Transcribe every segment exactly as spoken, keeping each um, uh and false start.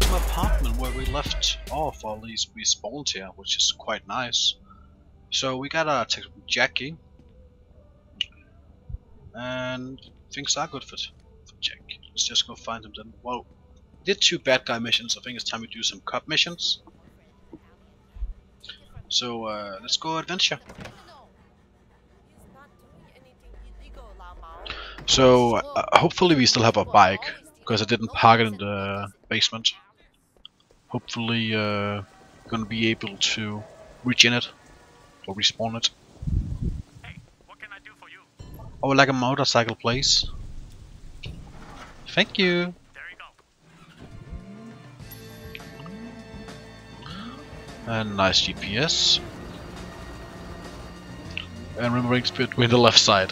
same apartment where we left off, or at least we spawned here, which is quite nice. So we got a text from Jackie, and things are good for, for Jack. Let's just go find him then. Well, we did two bad guy missions. I think it's time we do some cop missions. So uh, let's go adventure. So uh, hopefully we still have a bike, because I didn't park it in the basement. Hopefully uh, gonna be able to regen it or respawn it. Hey, what can I do for you? Oh, like a motorcycle, please. Thank you. There you go. And nice G P S. And remembering it's between the left side.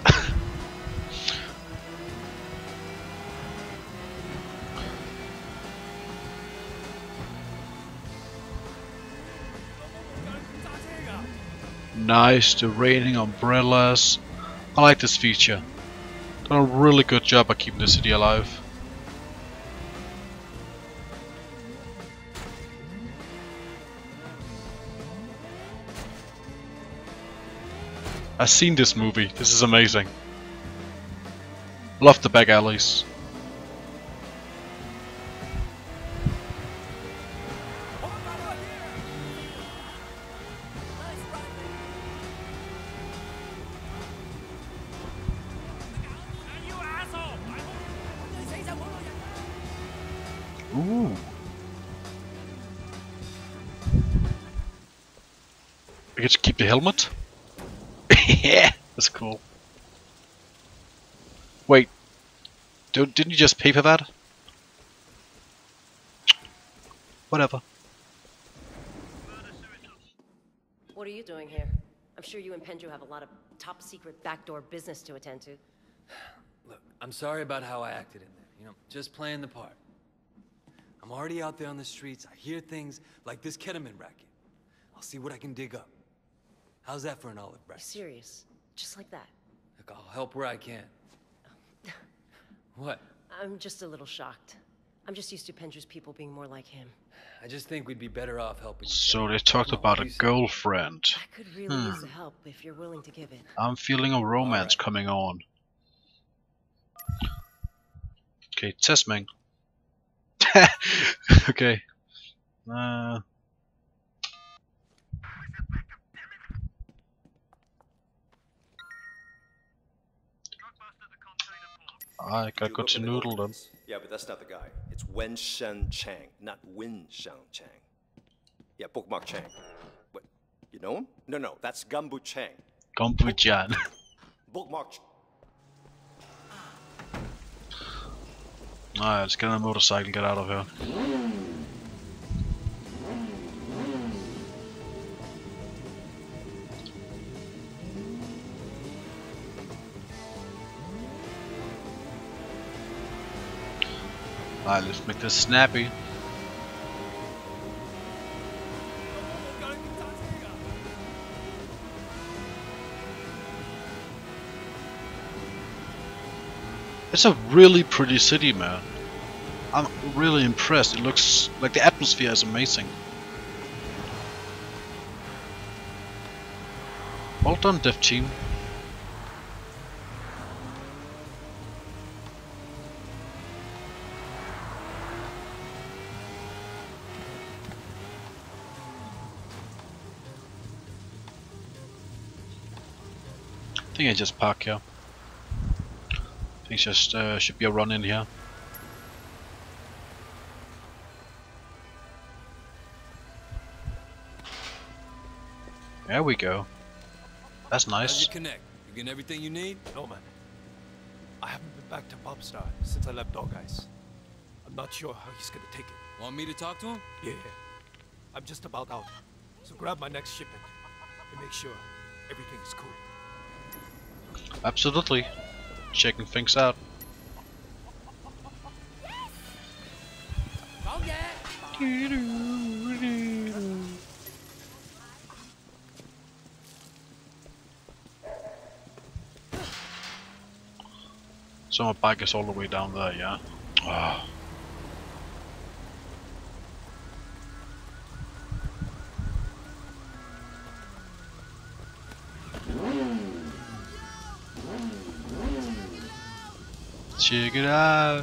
Nice, the raining umbrellas. I like this feature. Done a really good job of keeping the city alive. I've seen this movie. This is amazing. Love the back alleys. Ooh. I get to keep the helmet? Yeah, that's cool. Wait, don't, didn't you just pay for that? Whatever. What are you doing here? I'm sure you and Pendrew have a lot of top secret backdoor business to attend to. Look, I'm sorry about how I acted in there. You know, just playing the part. I'm already out there on the streets. I hear things like this ketamine racket. I'll see what I can dig up. How's that for an olive branch? You're serious? Just like that? Look, I'll help where I can. What? I'm just a little shocked. I'm just used to Pendrew's people being more like him. I just think we'd be better off helping. So they talked about a girlfriend. I could really Hmm. use the help if you're willing to give it. I'm feeling a romance Alright. coming on. Okay, Tesming. Okay. Uh, I gotta go to Noodle then. Yeah, but that's not the guy. It's Wen Shen Chang, not Win Shang Chang. Yeah, bookmark Chang. What? You know him? No, no, that's Gumbu Chang. Gompujan. Bookmark. Ch- Alright, let's get on a motorcycle and get out of here. Alright, let's make this snappy. It's a really pretty city, man. I'm really impressed. It looks like the atmosphere is amazing. Well done, dev team. I think I just park here. I think just uh, should be a run in here. There we go. That's How'd nice. you connect? You getting everything you need? No, man. I haven't been back to Popstar since I left Dog Eyes. I'm not sure how he's gonna take it. Want me to talk to him? Yeah, yeah. I'm just about out. So grab my next shipment and make sure everything is cool. Absolutely. Checking things out. So my bike is all the way down there, yeah? Oh. Check it out.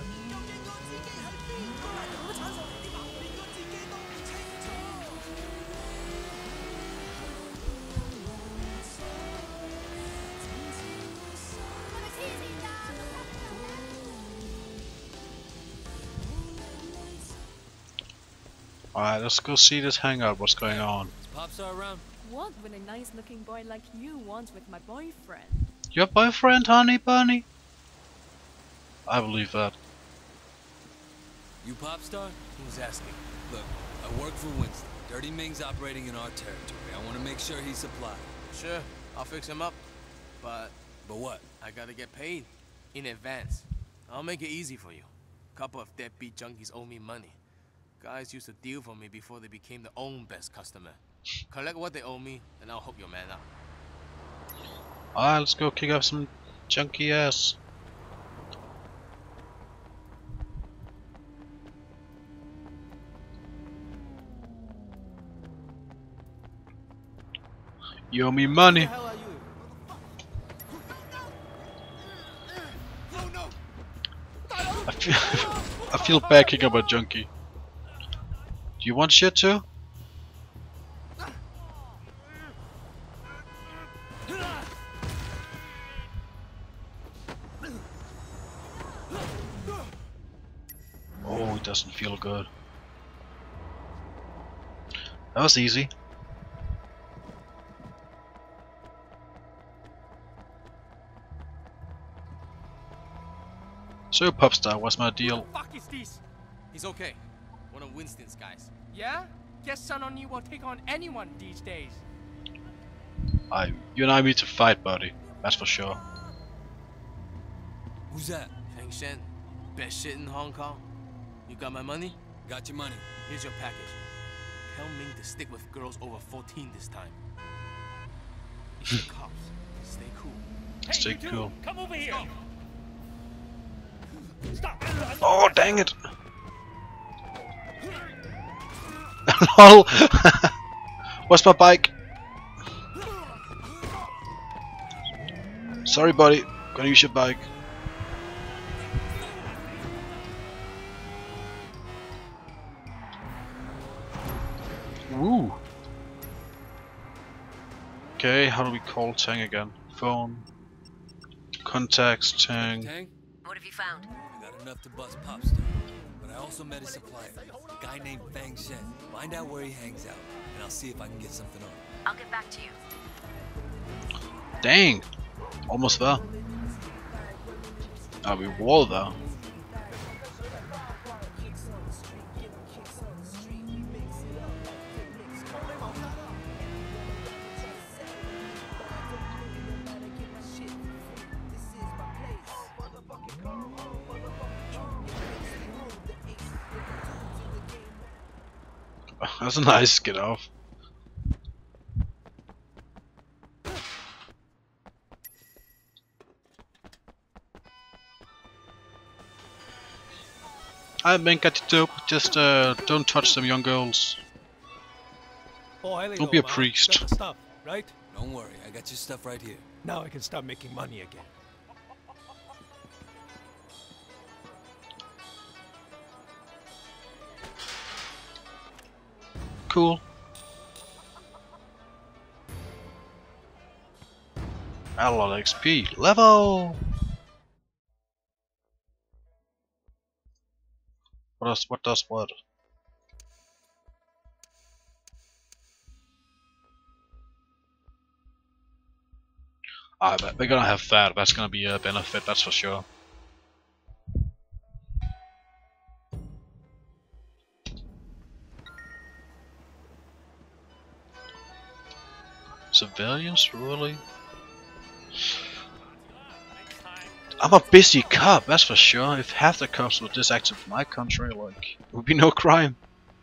Alright, let's go see this hangout, what's going on. Is Popstar around? What would a nice looking boy like you want with my boyfriend? Your boyfriend, honey bunny? I believe that. You Popstar? Who's asking? Look, I work for Winston. Dirty Ming's operating in our territory. I want to make sure he's supplied. Sure, I'll fix him up. But But what? I gotta get paid in advance. I'll make it easy for you. A couple of deadbeat junkies owe me money. Guys used to deal for me before they became their own best customer. Collect what they owe me, and I'll hook your man up. Alright, let's go kick up some junky ass. You owe me money. Who the hell are you? I feel, I feel bad kicking up a junkie. Do you want shit too? Oh, it doesn't feel good. That was easy. So, Popstar, what's my deal? What the fuck is this? He's okay. One of Winston's guys. Yeah? Guess Sun On You will take on anyone these days. I, you and I need to fight, buddy. That's for sure. Who's that? Feng Shen, best shit in Hong Kong. You got my money? Got your money. Here's your package. Tell Ming to stick with girls over fourteen this time. It's the cops. Stay cool. Stay cool. Come over here! Oh, dang it! LOL! What's my bike? Sorry, buddy. Gonna use your bike. Woo! Okay, how do we call Tang again? Phone. Contacts, Tang. Tang? What have you found? I got enough to bust Popstar. But I also met his supplier, a guy named Feng Shen. Find out where he hangs out, and I'll see if I can get something on him. I'll get back to you. Dang! Almost there. Ah, we were there. That's a nice get off. I mean, got the dope. Just uh, don't touch them young girls. Oh, hello, Don't be a Ma. priest. Got the stuff, right? Don't worry, I got your stuff right here. Now I can start making money again. Cool. A lot of X P. Level! What does, what does what? I bet we're gonna have that. That's gonna be a benefit, that's for sure. Civilians, really? I'm a busy cop, that's for sure. If half the cops were this active in my country, like, it would be no crime.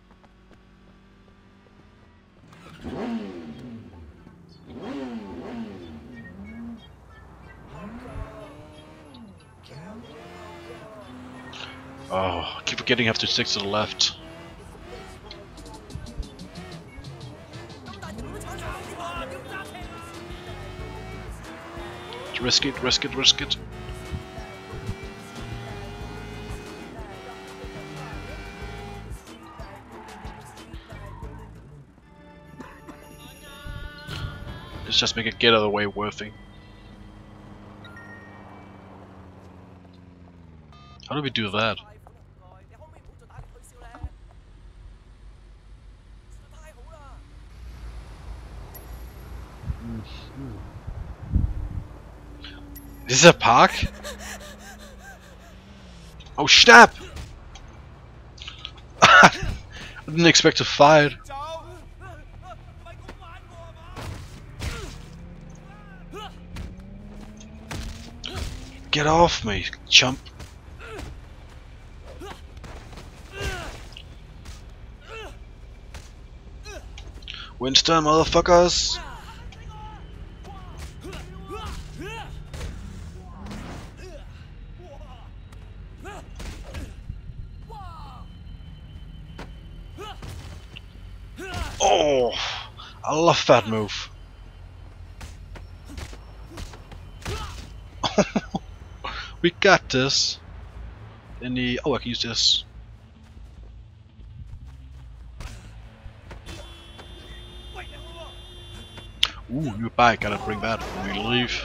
Oh, I keep forgetting I have to stick to the left. Risk it, risk it, risk it. Let's just make a get out of the way worthy. How do we do that? Mm-hmm. This is a park? Oh snap! I didn't expect to fight. Get off me, chump. Winston, motherfuckers! Oh, I love that move. We got this. In the oh, I can use this. Ooh, new bike. Gotta bring that when we leave.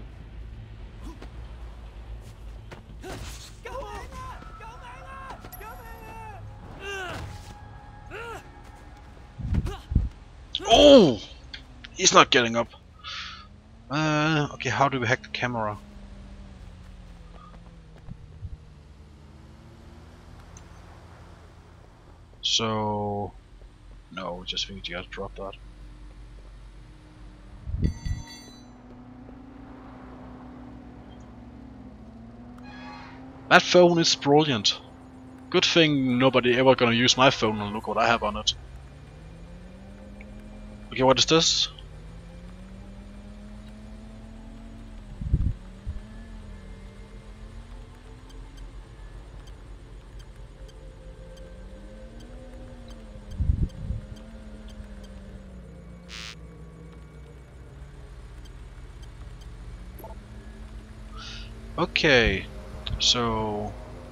Oh, he's not getting up. Uh, okay, how do we hack the camera? So, no, we just need to gotta drop that. That phone is brilliant. Good thing nobody ever gonna use my phone and look what I have on it. Okay, what is this? Okay, so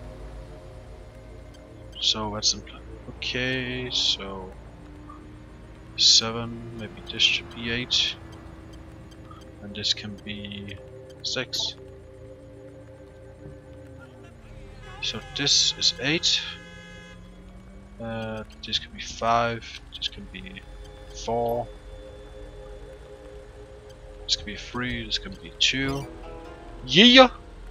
so that's in plan. Okay, so seven, maybe this should be eight, and this can be six. So this is eight. Uh, this can be five. This can be four. This can be three. This can be two. Yeah.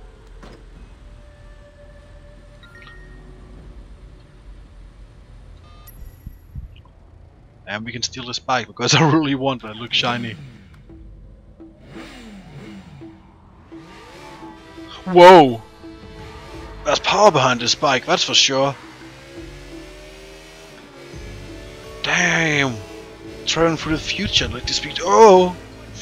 And we can steal this bike because I really want it to look shiny. Whoa! There's power behind this bike, that's for sure. Damn! Traveling through the future like this speed. Oh!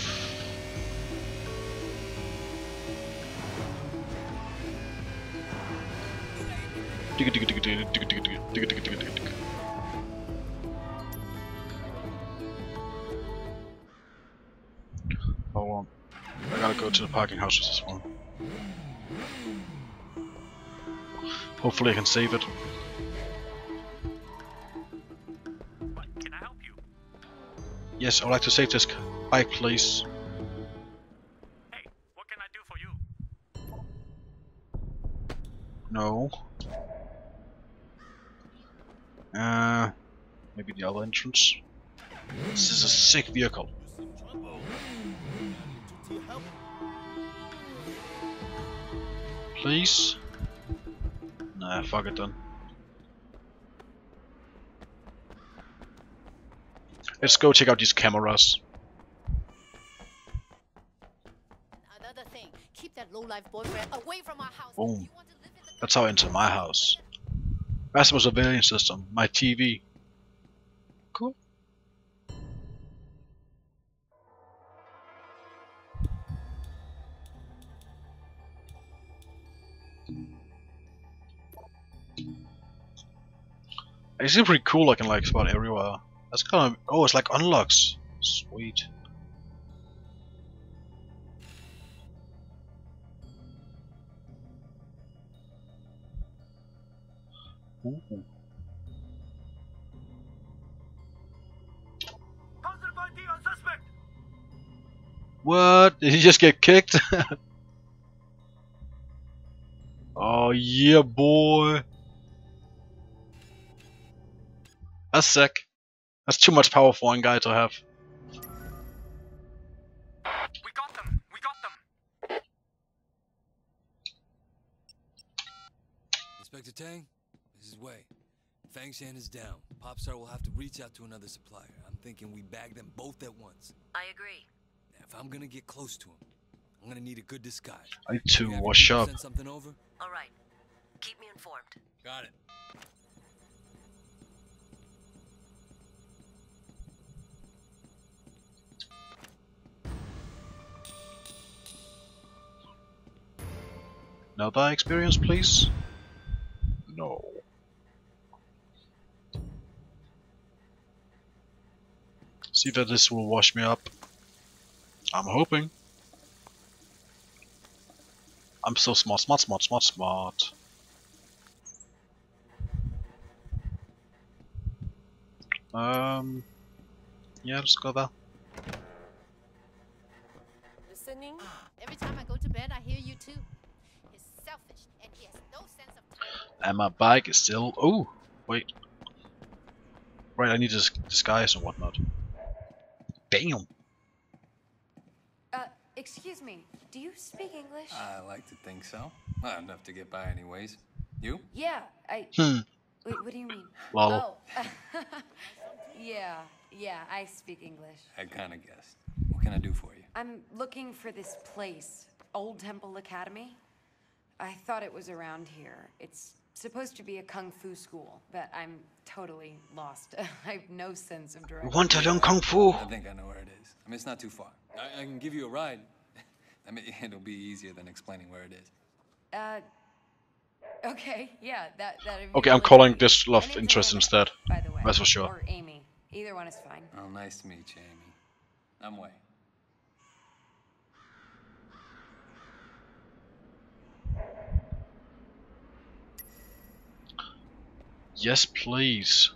Hold on. I gotta go to the parking house with this one. Hopefully I can save it. Can I help you? Yes, I would like to save this bike, please. Hey, what can I do for you? No. Uh, maybe the other entrance. This is a sick vehicle. Please? Nah, fuck it then. Let's go check out these cameras. Another thing, keep that low-life boyfriend away from our house. Boom. You want to live in the That's how I enter my house. That's my surveillance system, my T V. Cool. It's pretty cool. I can like spot everywhere. That's kind of oh, it's like unlocks. Sweet. Ooh. Positive I D on suspect. What? Did he just get kicked? Oh yeah, boy. That's sick. That's too much power for one guy to have. We got them! We got them! Inspector Tang, this is Wei. Fang Shan is down. Popstar will have to reach out to another supplier. I'm thinking we bag them both at once. I agree. Now, if I'm gonna get close to him, I'm gonna need a good disguise. I need to You have wash people up. Send something over? All right. Keep me informed. Got it. Another experience, please? No. See that this will wash me up. I'm hoping. I'm so smart, smart, smart, smart, smart. Um. Yeah, let's go there. Listening? Every time I go to bed, I hear you too. He's selfish and he has no sense of time. And my bike is still. Oh, wait. Right, I need this disguise and whatnot. Damn. Uh, excuse me. Do you speak English? I like to think so. Well, enough to get by anyways. You? Yeah, I... Hmm. Wait, what do you mean? Lol. Oh. yeah, yeah, I speak English. I kinda guessed. What can I do for you? I'm looking for this place, Old Temple Academy. I thought it was around here. It's supposed to be a kung fu school, but I'm totally lost. I have no sense of direction. We want to learn kung fu. I think I know where it is. I mean, it's not too far. I, I can give you a ride. I mean, it'll be easier than explaining where it is. Uh, okay, yeah, that that. Okay, I'm calling this love interest instead. By the way, That's for sure. Or Amy. Either one is fine. Oh, nice to meet you, Amy. I'm Wei. Yes, please.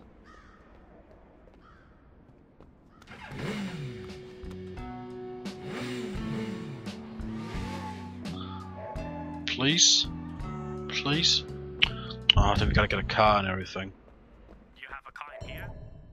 Please? Please? Oh, then we gotta get a car and everything. You have a car in here?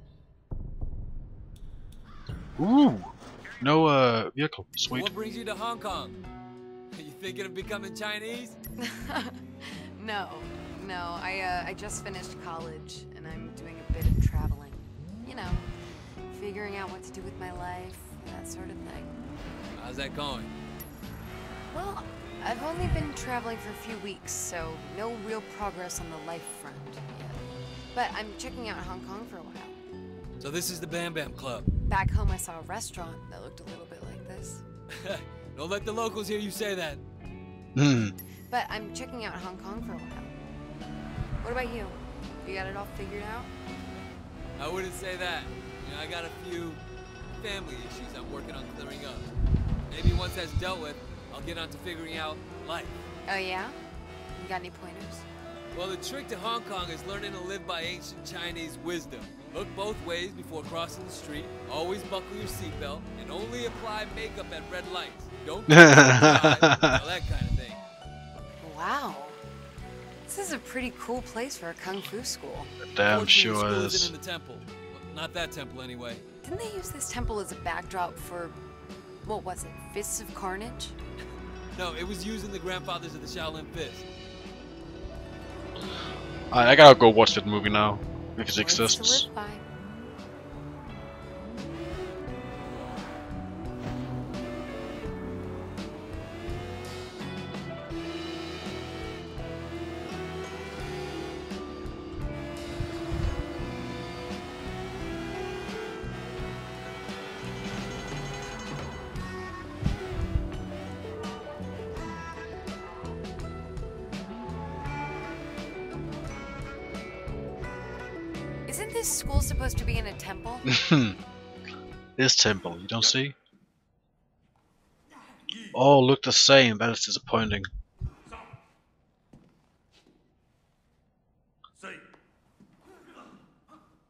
Ooh! No, uh, vehicle. Sweet. What brings you to Hong Kong? Are you thinking of becoming Chinese? No, no. I uh, I just finished college and I'm doing a bit of traveling. You know, figuring out what to do with my life, that sort of thing. How's that going? Well, I've only been traveling for a few weeks, so no real progress on the life front yet. But I'm checking out Hong Kong for a while. So this is the Bam Bam Club. Back home, I saw a restaurant that looked a little bit like this. Don't let the locals hear you say that. Hmm. But I'm checking out Hong Kong for a while. What about you? You got it all figured out? I wouldn't say that. You know, I got a few family issues I'm working on clearing up. Maybe once that's dealt with, I'll get on to figuring out life. Oh yeah? You got any pointers? Well, the trick to Hong Kong is learning to live by ancient Chinese wisdom. Look both ways before crossing the street, always buckle your seatbelt, and only apply makeup at red lights. Don't drive, that kind of thing. Wow. This is a pretty cool place for a kung fu school. Damn Fortunately, the sure school is. isn't in the temple. Well, not that temple, anyway. Didn't they use this temple as a backdrop for, what was it, Fists of Carnage? No, it was using the grandfathers of the Shaolin Fist. I, I gotta go watch that movie now, if it Words exists. to live by. Isn't this school supposed to be in a temple? This temple, you don't see? All look the same, that is disappointing.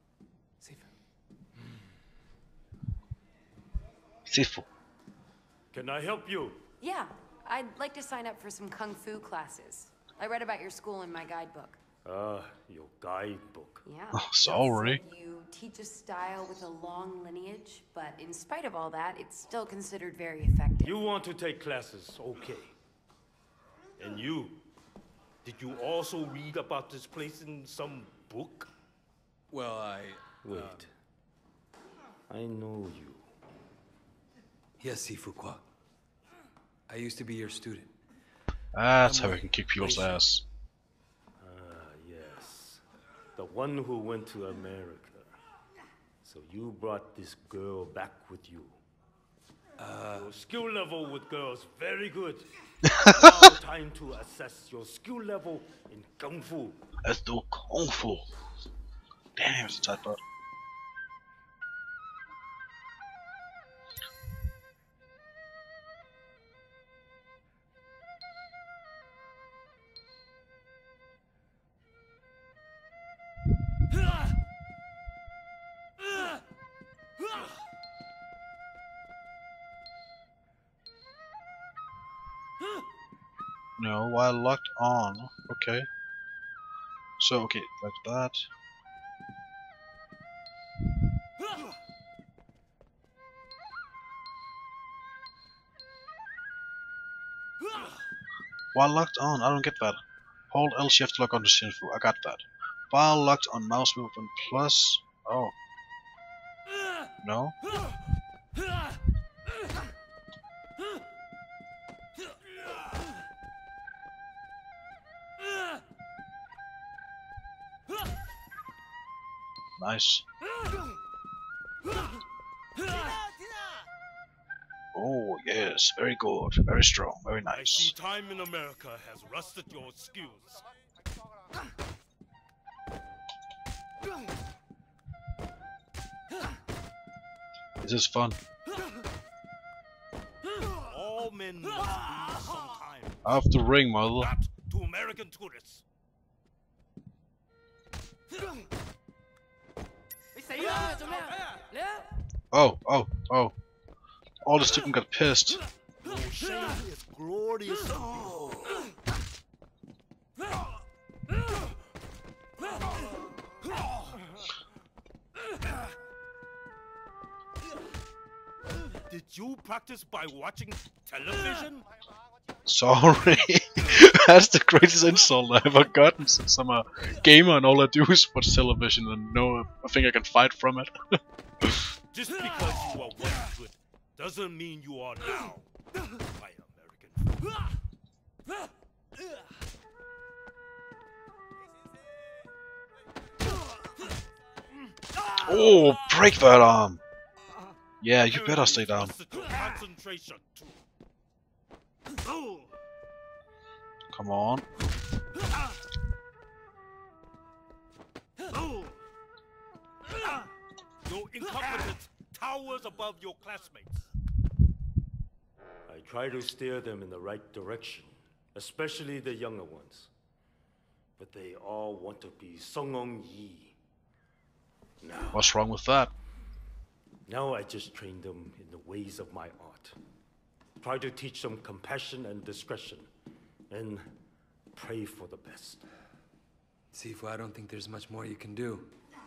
Sifu. Can I help you? Yeah, I'd like to sign up for some kung fu classes. I read about your school in my guidebook. Ah, your guidebook. Yeah. Oh, sorry. You teach a style with a long lineage, but in spite of all that, it's still considered very effective. You want to take classes, okay. And you? Did you also read about this place in some book? Well, I... Wait. Uh... I know you. Yes, Sifu Kwa. I used to be your student. That's how we can kick people's ass. Ah, yes. The one who went to America. So you brought this girl back with you. Uh, your skill level with girls, very good. Now time to assess your skill level in Kung Fu. Let's do Kung Fu. Damn, it's a tight butt. No, while locked on. Okay. So, okay, like that. While locked on, I don't get that. Hold L shift to lock onto Shinfu, I got that. While locked on mouse movement plus... Oh. No? Nice. Oh yes, very good, very strong, very I nice. see time in America has rusted your skills. This is fun. All men must leave sometime. Off the ring, mother. Not to American tourists. Oh, oh, oh. All the students got pissed. Your shame is glorious. Did you practice by watching television? Sorry. That's the greatest insult I've ever gotten since I'm a gamer and all I do is watch television and know I think I can fight from it. Just because you are once good doesn't mean you are now. My American. Oh, break that arm! Yeah, you better stay down. Concentration too. Come on. Your incompetence towers above your classmates. I try to steer them in the right direction, especially the younger ones. But they all want to be Song Yi. Now, what's wrong with that? Now I just train them in the ways of my art. Try to teach them compassion and discretion, and pray for the best. Sifu, I don't think there's much more you can do.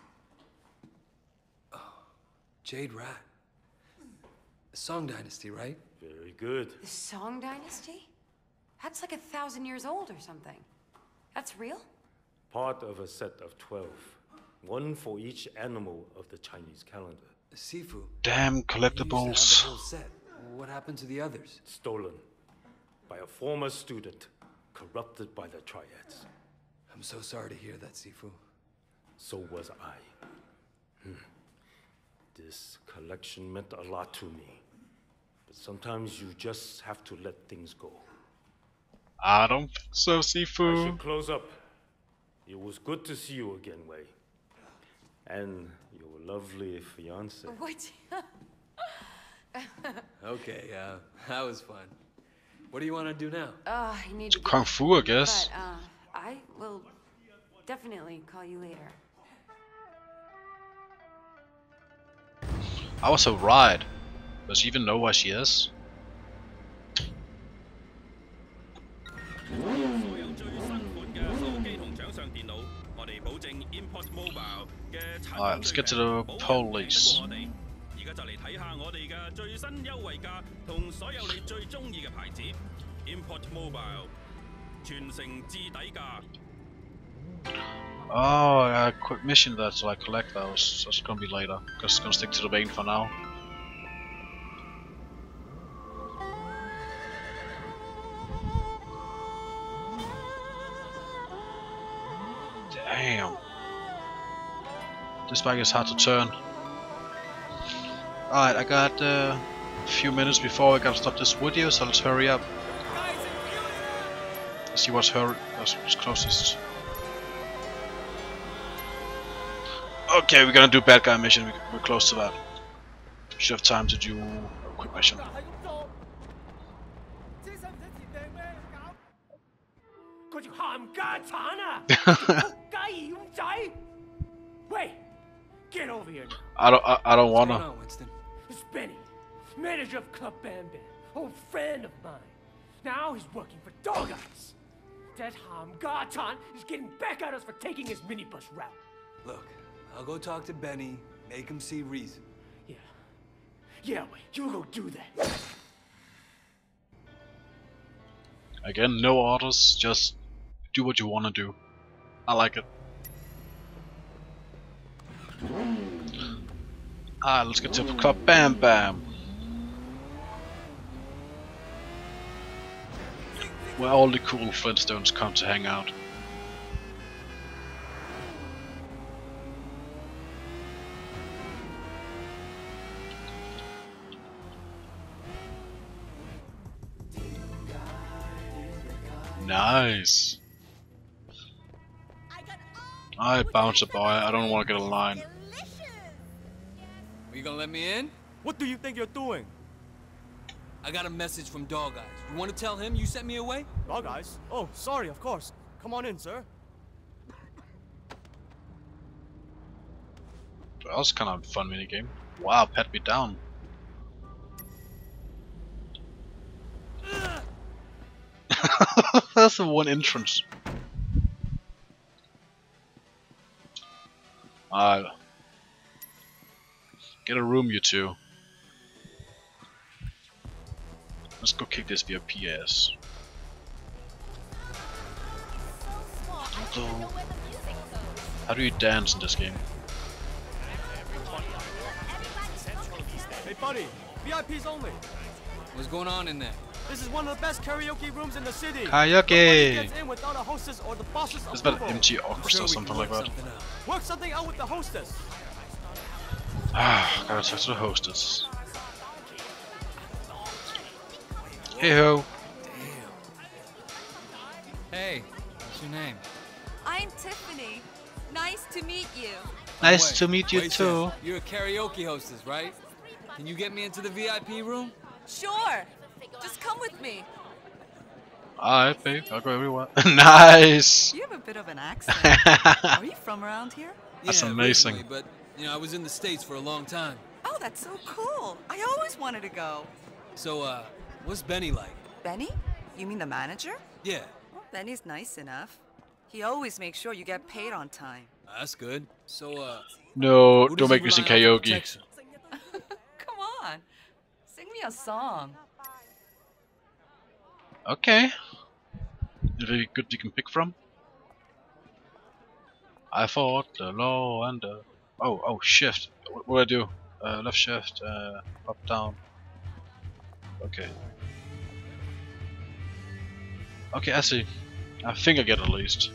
Oh, Jade Rat. The Song Dynasty, right? Very good. The Song Dynasty? That's like a thousand years old or something. That's real? Part of a set of twelve. One for each animal of the Chinese calendar. Sifu. Damn collectibles. You used to have the whole set. What happened to the others? Stolen by a former student, corrupted by the Triads. I'm so sorry to hear that, Sifu. So was I. Hmm. This collection meant a lot to me. But sometimes you just have to let things go. I don't think so, I Sifu. should close up. It was good to see you again, Wei. And your lovely fiancé. What? Okay, uh, that was fun. What do you want to do now? Uh, I need to get Kung Fu, I guess. But, uh, I will definitely call you later. I was so right. Does she even know where she is? Alright, let's get to the police. 而家就嚟睇下我哋嘅最新優惠價同所有你最中意嘅牌子 Import Mobile 全城至底價。 Oh, yeah, quick mission that so I collect those. That's gonna be later. Because it's gonna stick to the main for now. Damn. This bike is hard to turn. Alright, I got uh, a few minutes before I gotta stop this video, so let's hurry up. Let's see what's, hurry what's closest. Okay, we're gonna do bad guy mission. We're close to that. Should have time to do a quick mission. 嗰條冚家鏟啊！仆街妖仔！喂 ，get over here now. I don't. I, I don't wanna. No, Winston. It's Benny, manager of Club Bam Bam, old friend of mine. Now he's working for Dog Eyes. That冚家鏟is getting back at us for taking his minibus route. Look, I'll go talk to Benny, make him see reason. Yeah. Yeah, wait, you go do that. Again, no orders. Just do what you wanna do. I like it. Ah, let's get to Club Bam Bam. Where all the cool Flintstones come to hang out. Nice. I bounce a boy. I don't want to get a line. Are you gonna let me in? What do you think you're doing? I got a message from Dog Eyes. You want to tell him you sent me away? Dog Eyes? Oh, sorry, of course. Come on in, sir. That was kind of a fun minigame. Wow, pat me down. That's the one entrance. Uh, get a room, you two. Let's go kick this V I P ass. Although, how do you dance in this game? Hey, buddy, V I Ps only. What's going on in there? This is one of the best karaoke rooms in the city. Karaoke! Nobody gets in without a hostess or the boss's It's about approval. M T Orchestra or something like that. Work something out with the hostess. Ah, gotta talk to the hostess. Hey ho! Hey, what's your name? I'm Tiffany. Nice to meet you. Nice Wait, to meet you wait, too. Sis, you're a karaoke hostess, right? Can you get me into the V I P room? Sure. Just come with me. Alright, babe, I'll go everywhere. Nice! You have a bit of an accent. Are you from around here? That's yeah, amazing. originally, But you know, I was in the States for a long time. Oh, that's so cool. I always wanted to go. So, uh, what's Benny like? Benny? You mean the manager? Yeah, Well, Benny's nice enough. He always makes sure you get paid on time. that's good. So, uh, No, who don't does he make me sing rely on for karaoke. protection? Come on. Sing me a song. Okay. Is it good you can pick from? I fought the law and the... Oh, oh, shift. What, what do I do? Uh, left shift, uh, up, down. Okay. Okay, I see. I think I get it at least.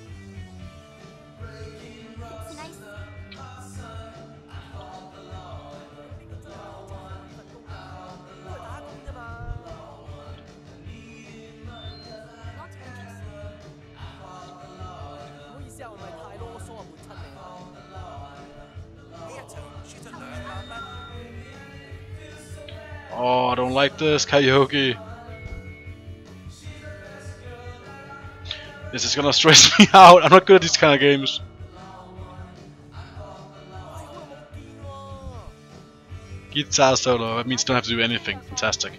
Oh, I don't like this karaoke. This is gonna stress me out. I'm not good at these kind of games. Guitar solo. That means don't have to do anything. Fantastic.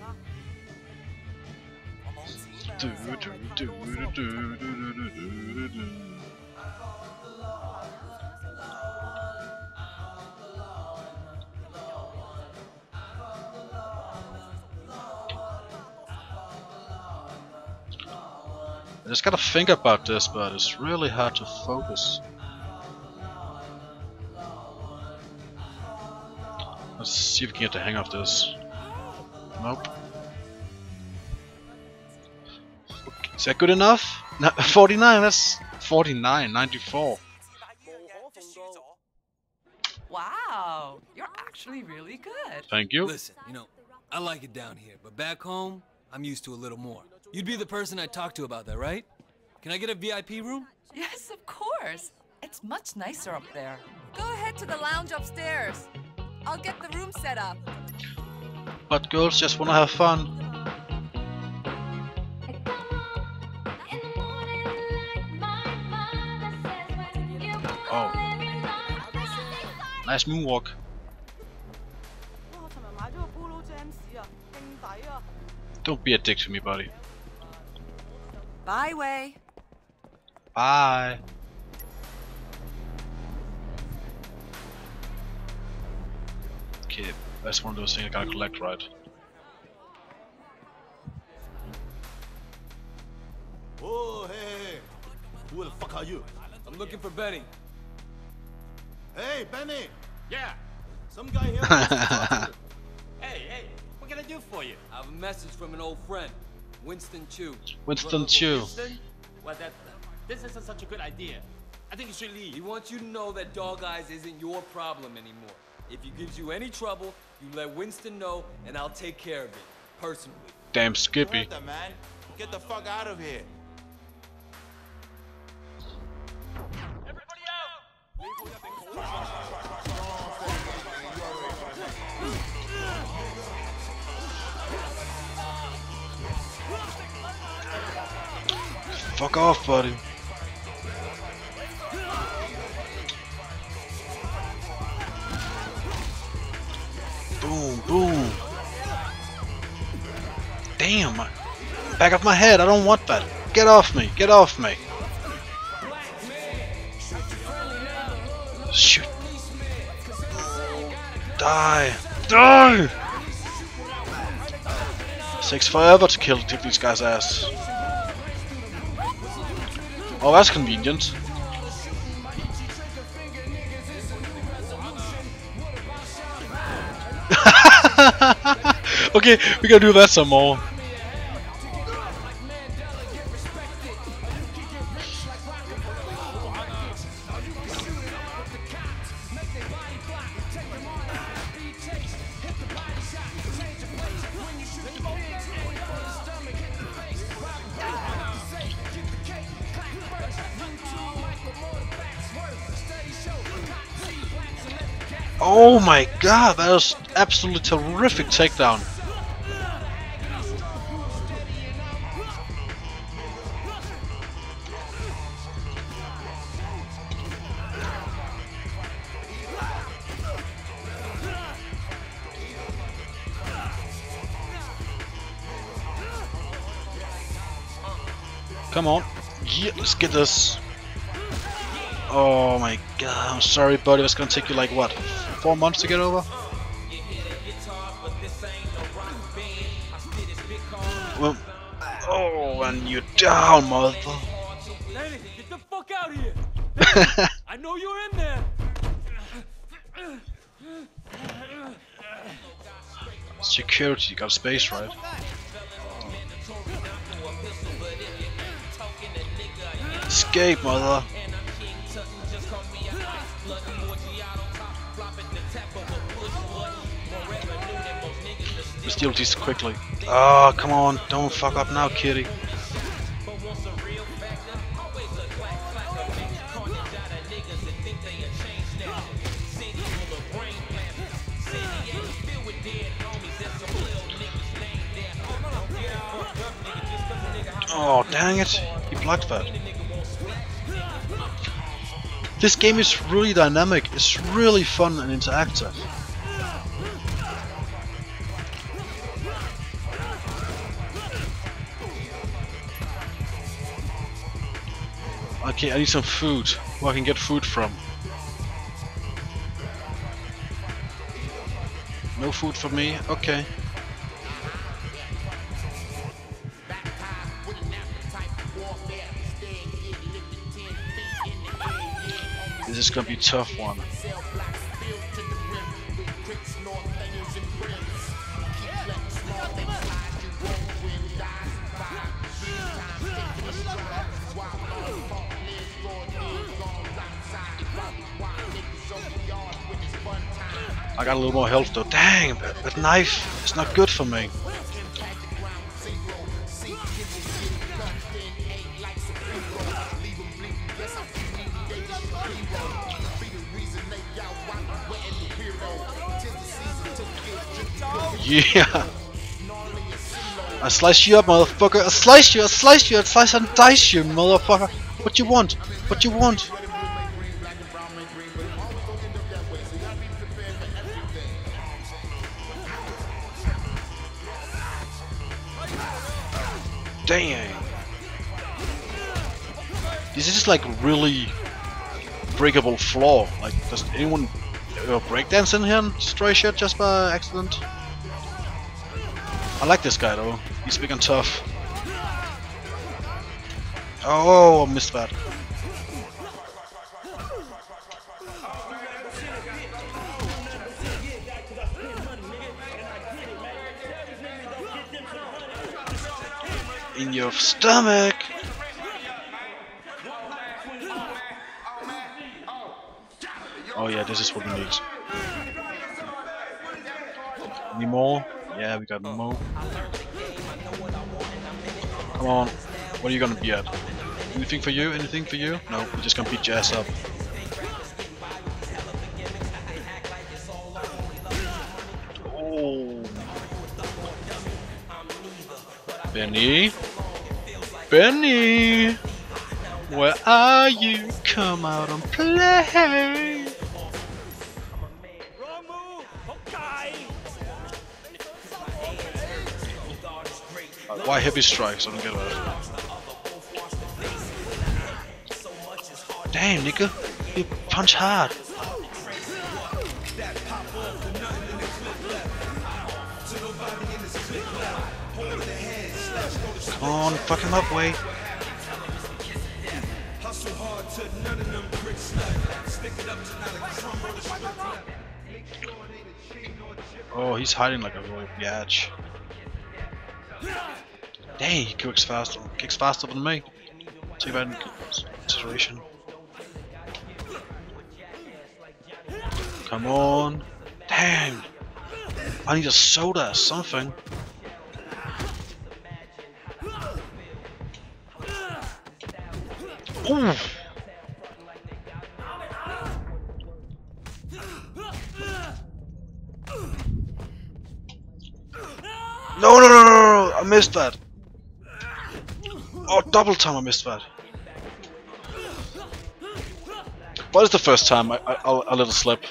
I just gotta think about this, but it's really hard to focus. Let's see if we can get the hang of this. Nope. Okay. Is that good enough? No, forty-nine, that's forty-nine, ninety-four. Wow, you're actually really good. Thank you. Listen, you know, I like it down here, but back home, I'm used to a little more. You'd be the person I talk to about that, right? Can I get a V I P room? Yes, of course. It's much nicer up there. Go ahead to the lounge upstairs. I'll get the room set up. But girls just wanna have fun. Oh. Nice moonwalk. Don't be a dick to me, buddy. Bye, Wei. Bye. Okay, that's one of those things I gotta collect, right? Oh, hey, hey. Who the fuck are you? I'm looking for Benny. Hey, Benny! Yeah. Some guy here. wants to talk to you. Hey, hey, what can I do for you? I have a message from an old friend, Winston Chu. Winston Chu. Winston? Well, that, this isn't such a good idea. I think you should leave. He wants you to know that Dog Eyes isn't your problem anymore. If he gives you any trouble, you let Winston know, and I'll take care of it, personally. Damn Skippy. You heard that, man. Get the fuck out of here. Everybody out! Fuck off, buddy. Boom, boom. Damn. Back of my head, I don't want that. Get off me, get off me. Shoot. Die. Die! Takes forever to kill kick these guys' ass. Oh, that's convenient. Okay, we gotta do that some more. Oh my god, that was absolutely terrific takedown. Come on. Yeah, let's get this. Oh my god, I'm sorry buddy, it's gonna take you like what? Four months to get over? Well, oh, and you're down, mother. Danny, get the fuck out of here! I know you're in there! Security, you got space, right? Escape, mother. Steal these quickly. Oh, come on, don't fuck up now, kitty. Oh, dang it, he blocked that. This game is really dynamic, it's really fun and interactive. Okay, I need some food. Where I can get food from. No food for me? Okay. is gonna be a tough one. I got a little more health though. Dang, that, that knife is not good for me. Yeah. I slice you up, motherfucker. I slice you, I slice you, I slice and dice you, motherfucker. What you want? What you want? Dang. This is like really breakable floor. Like, does anyone uh, breakdance in here and destroy shit just by accident? I like this guy though. He's big and tough. Oh, I missed that. In your stomach. Oh yeah, this is what we need. Any more? Yeah, we got more. Come on. What are you gonna be at? Anything for you? Anything for you? No, we're just gonna beat your ass up. Oh. Benny? Benny! Where are you? Come out and play! Why heavy strikes? I don't get that. Damn, nigga, you punch hard. Come on, fuck him up, way. Oh, he's hiding like a little biatch. Dang, he kicks faster, kicks faster than me. Take that into consideration. Come on. Dang. I need a soda or something. Ooh. No, no, no, no, no, I missed that. Oh, double time I missed that. But it's the first time I, I, I'll, a little slip.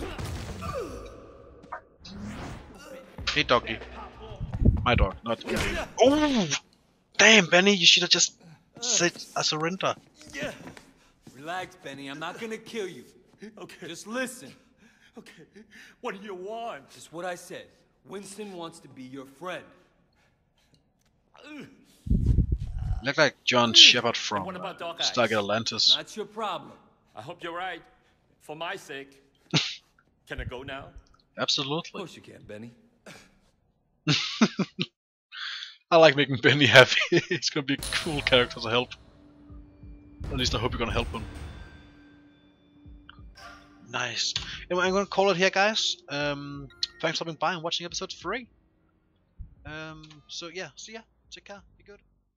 Hey, doggy. My dog, not me. Oh, damn, Benny, you should have just said I surrender. Yeah. Relax, Benny. I'm not gonna kill you. Okay. Just listen. Okay. What do you want? Just what I said. Winston wants to be your friend. Look like John Shepard from What about Doc Eyes? Stargate Atlantis. That's your problem. I hope you're right. For my sake. Can I go now? Absolutely. Of course you can, Benny. I like making Benny happy. He's gonna be a cool character to help. At least I hope you're gonna help him. Nice. Anyway, I'm gonna call it here, guys. Um, thanks for stopping by and watching episode three. Um, so yeah, see ya. Take care.